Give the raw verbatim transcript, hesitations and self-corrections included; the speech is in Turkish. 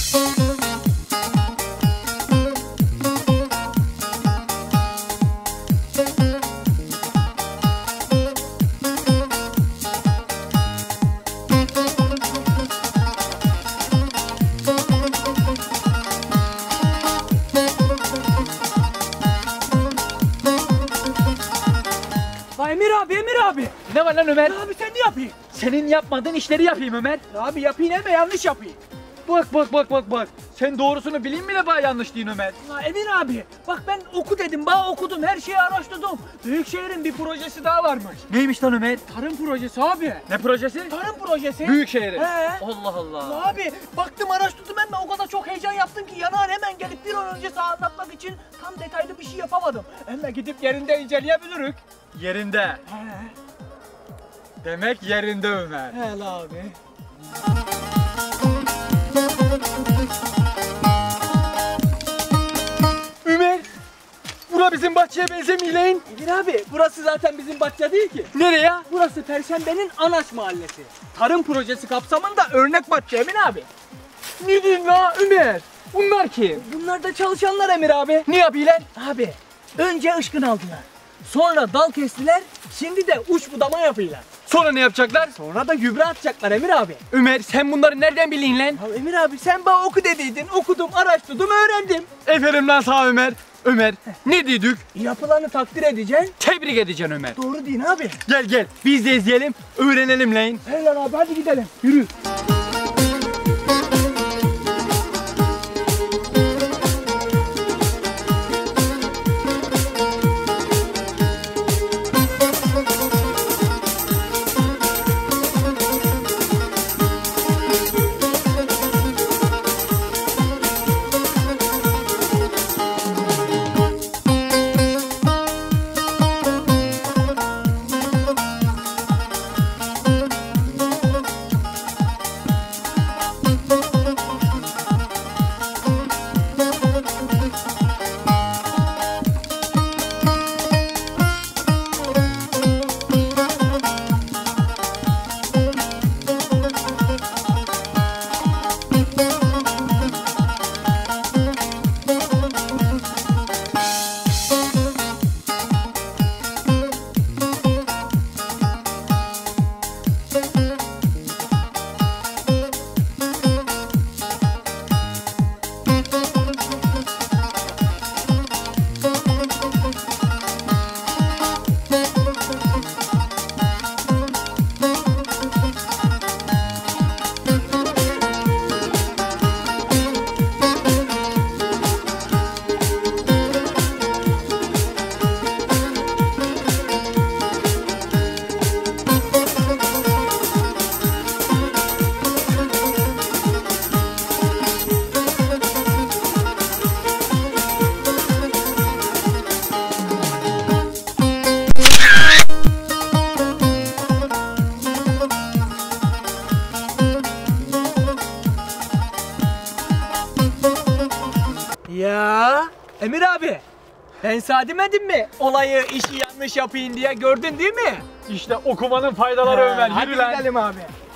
Emir abi, Emir abi. Ne var lan Ömer? Abi sen ne yapayım? Senin yapmadığın işleri yapayım Ömer. Abi yapayım ama yanlış yapayım. Bak bak bak bak bak. Sen doğrusunu bileyim mi de bana yanlış deyin Ömer. La Emir abi, bak ben oku dedim, bana okudum, her şeyi araştırdım. Büyükşehir'in bir projesi daha varmış. Neymiş lan Ömer? Tarım projesi abi. Ne projesi? Tarım projesi. Büyükşehir'e. He. Allah Allah. La abi, baktım araştırdım hemen, o kadar çok heyecan yaptım ki yanağın hemen gelip bir an önce sana anlatmak için tam detaylı bir şey yapamadım. Hemen gidip yerinde inceleyebiliriz. Yerinde. He. Demek yerinde Ömer. He la abi. Ömer. Bura bizim bahçeye benzemiyor lan. Emir abi, burası zaten bizim bahçe değil ki. Nereye? Burası Perşembe'nin Anaç Mahallesi. Tarım projesi kapsamında örnek bahçe Emir abi. Ne diyorsun la Ömer? Bunlar kim? Bunlar da çalışanlar Emir abi. Ne yapıyorlar? Abi, önce ışkın aldılar. Sonra dal kestiler. Şimdi de uç budama yapıyorlar. Sonra ne yapacaklar? Sonra da gübre atacaklar Emir abi. Ömer sen bunları nereden biliyorsun lan? Ya Emir abi, sen bana oku dediydin. Okudum, araştırdım, öğrendim. Aferin lan sana Ömer. Ömer ne dedik? Yapılanı takdir edeceksin. Tebrik edeceksin Ömer. Doğru değil abi. Gel gel biz de izleyelim, öğrenelim lan. Helal abi, hadi gidelim. Yürü. Ya Emir abi, ben sana demedim mi olayı, işi yanlış yapayım diye, gördün değil mi? İşte okumanın faydaları Ömer. Hadi Yürü lan. gidelim abi.